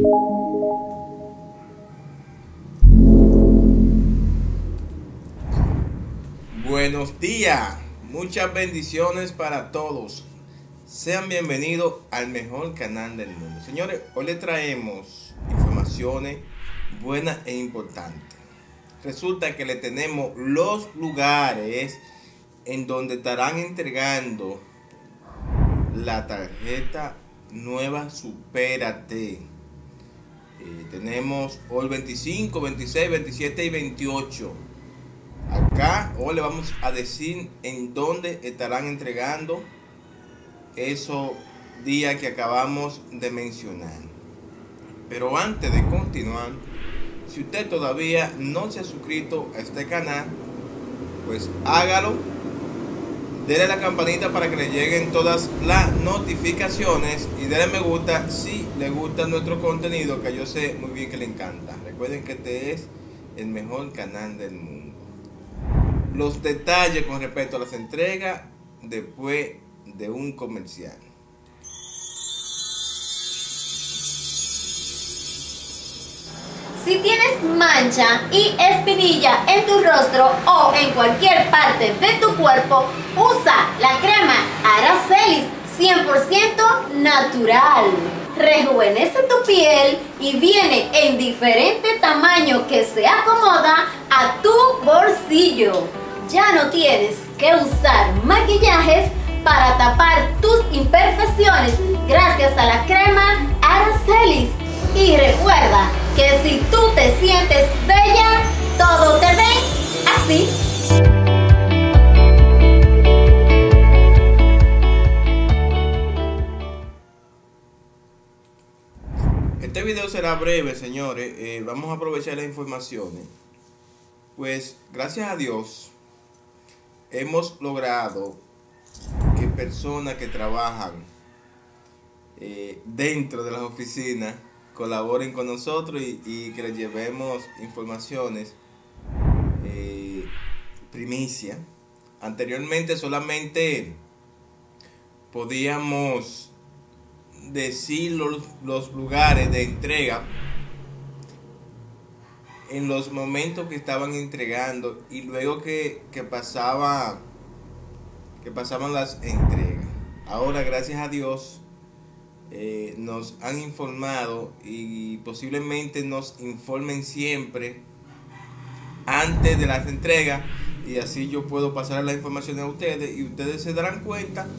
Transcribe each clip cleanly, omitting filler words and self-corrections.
Buenos días, muchas bendiciones para todos. Sean bienvenidos al mejor canal del mundo. Señores, hoy les traemos informaciones buenas e importantes. Resulta que le tenemos los lugares en donde estarán entregando la tarjeta nueva Supérate. Tenemos hoy 25, 26, 27 y 28. Acá hoy le vamos a decir en dónde estarán entregando esos días que acabamos de mencionar. Pero antes de continuar, si usted todavía no se ha suscrito a este canal, pues hágalo. Dele a la campanita para que le lleguen todas las notificaciones y dele me gusta si le gusta nuestro contenido, que yo sé muy bien que le encanta. Recuerden que este es el mejor canal del mundo. Los detalles con respecto a las entregas después de un comercial. Si tienes mancha y espinilla en tu rostro o en cualquier parte de tu cuerpo, usa la crema Aracelis 100% natural. Rejuvenece tu piel y viene en diferente tamaño que se acomoda a tu bolsillo. Ya no tienes que usar maquillajes para tapar tus imperfecciones gracias a la crema Aracelis. Y recuerda que si tú te sientes bella, todo te ve así. Este video será breve, señores. Vamos a aprovechar las informaciones. Pues gracias a Dios hemos logrado que personas que trabajan dentro de las oficinas colaboren con nosotros y que les llevemos informaciones primicia. Anteriormente solamente podíamos decir los lugares de entrega en los momentos que estaban entregando y luego que pasaban las entregas. Ahora, gracias a Dios, nos han informado y posiblemente nos informen siempre antes de las entregas, y así yo puedo pasar la información a ustedes y ustedes se darán cuenta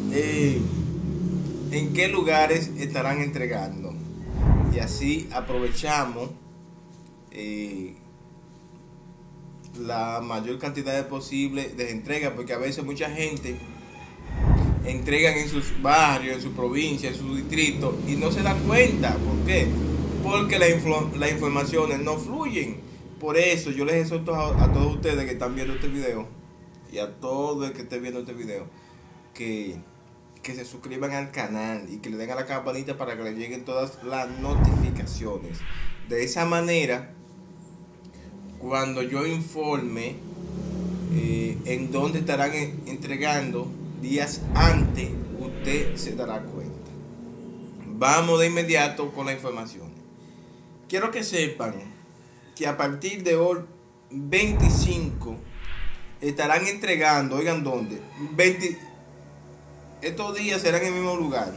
en qué lugares estarán entregando, y así aprovechamos la mayor cantidad posible de entregas, porque a veces mucha gente entregan en sus barrios, en su provincia, en su distrito y no se dan cuenta. ¿Por qué? Porque las informaciones no fluyen. Por eso yo les exhorto a todos ustedes que están viendo este video y a todo el que esté viendo este video que se suscriban al canal y que le den a la campanita para que les lleguen todas las notificaciones. De esa manera, cuando yo informe en dónde estarán entregando días antes, usted se dará cuenta. Vamos de inmediato con la información. Quiero que sepan que a partir de hoy 25 estarán entregando, oigan dónde, estos días serán en el mismo lugar.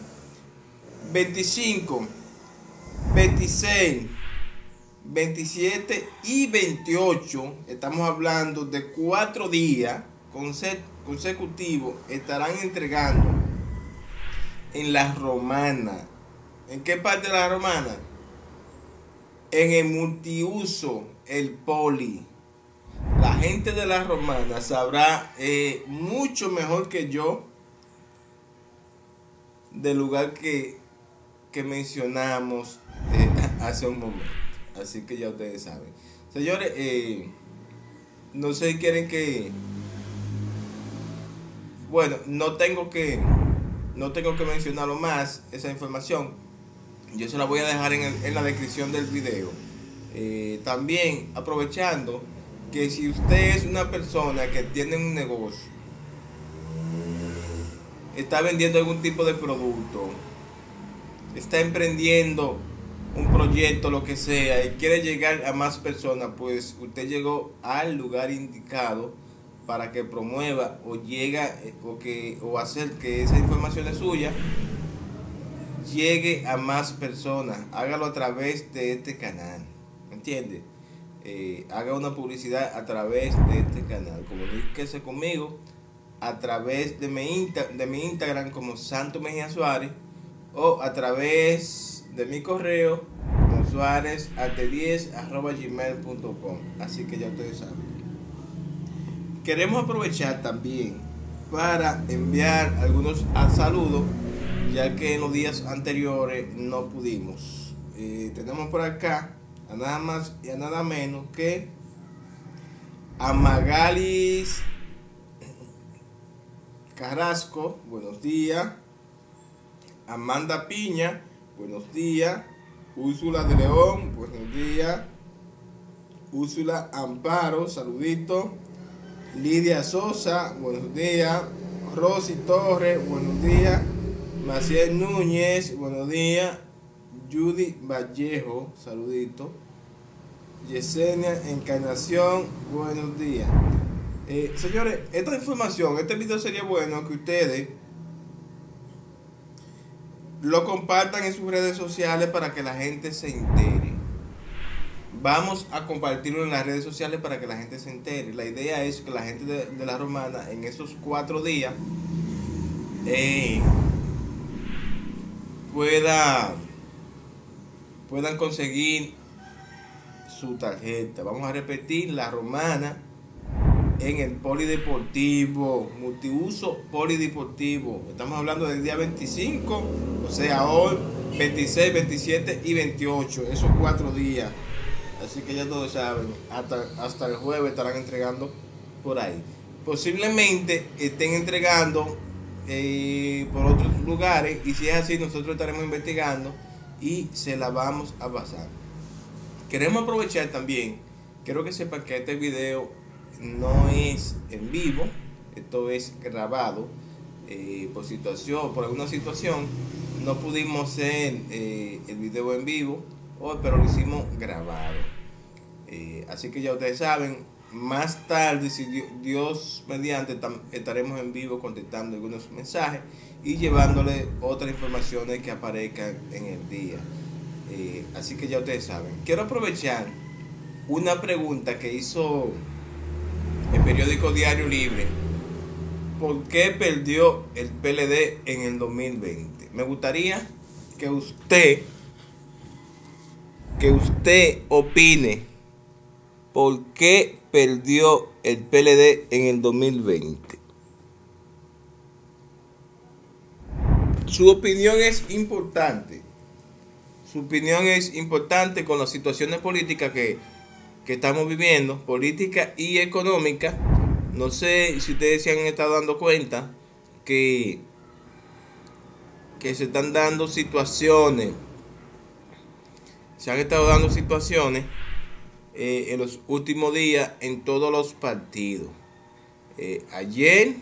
25, 26, 27 y 28, estamos hablando de 4 días consecutivos, estarán entregando en La Romana. ¿En qué parte de La Romana? En el multiuso, el Poli. La gente de La Romana sabrá mucho mejor que yo del lugar que mencionamos hace un momento. Así que ya ustedes saben. Señores, no sé si quieren que... Bueno, no tengo que mencionarlo más, esa información. Yo se la voy a dejar en la descripción del video. También aprovechando que si usted es una persona que tiene un negocio, está vendiendo algún tipo de producto, está emprendiendo un proyecto, lo que sea, y quiere llegar a más personas, pues usted llegó al lugar indicado para que promueva o llega o hacer que esa información es suya llegue a más personas. Hágalo a través de este canal, ¿entiende? Haga una publicidad a través de este canal. Comuníquese conmigo a través de mi Instagram como Santo Mejía Suárez, o a través de mi correo como suarezat10@gmail.com. Así que ya ustedes saben. Queremos aprovechar también para enviar algunos saludos, ya que en los días anteriores no pudimos. Tenemos por acá a nada más y a nada menos que a Magalis Carrasco, buenos días. Amanda Piña, buenos días. Úrsula de León, buenos días. Úrsula Amparo, saludito. Lidia Sosa, buenos días. Rosy Torres, buenos días. Maciel Núñez, buenos días. Judy Vallejo, saludito. Yesenia Encarnación, buenos días. Señores, esta información, este video sería bueno que ustedes lo compartan en sus redes sociales para que la gente se entere. Vamos a compartirlo en las redes sociales para que la gente se entere. La idea es que la gente de la Romana en esos 4 días puedan conseguir su tarjeta. Vamos a repetir: la Romana en el polideportivo, multiuso polideportivo. Estamos hablando del día 25, o sea, hoy 26, 27 y 28, esos 4 días. Así que ya todos saben, hasta el jueves estarán entregando por ahí. Posiblemente estén entregando por otros lugares, y si es así, nosotros estaremos investigando y se la vamos a pasar. Queremos aprovechar también, quiero que sepan que este video no es en vivo, esto es grabado. Por alguna situación no pudimos hacer el video en vivo hoy, pero lo hicimos grabado. Así que ya ustedes saben, más tarde, si Dios mediante, estaremos en vivo contestando algunos mensajes y llevándole otras informaciones que aparezcan en el día. Así que ya ustedes saben. Quiero aprovechar una pregunta que hizo el periódico Diario Libre: ¿por qué perdió el PLD en el 2020? Me gustaría que usted opine por qué perdió el PLD en el 2020. Su opinión es importante. Su opinión es importante con las situaciones políticas que estamos viviendo, política y económica. No sé si ustedes se han estado dando cuenta que se están dando situaciones. Se han estado dando situaciones en los últimos días en todos los partidos. Ayer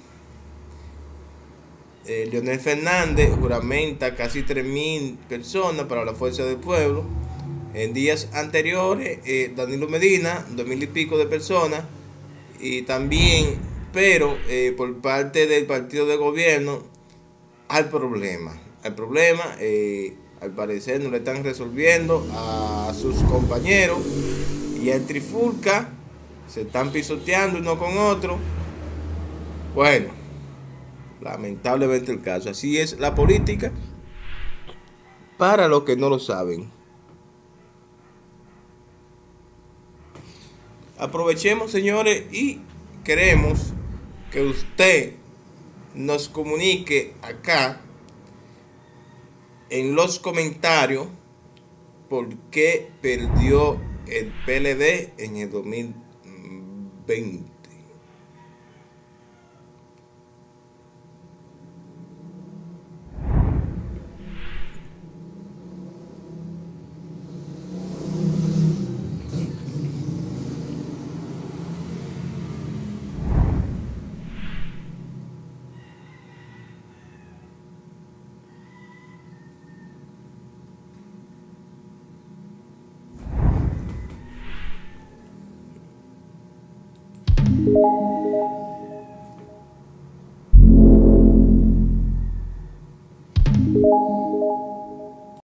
Leonel Fernández juramenta casi 3.000 personas para la Fuerza del Pueblo. En días anteriores, Danilo Medina, 2.000 y pico de personas. Y también, pero por parte del partido de gobierno, al problema. Al parecer no le están resolviendo a sus compañeros. Y el trifulca se están pisoteando uno con otro. Bueno, lamentablemente el caso. Así es la política, para los que no lo saben. Aprovechemos, señores, y queremos que usted nos comunique acá en los comentarios por qué perdió el PLD en el 2020.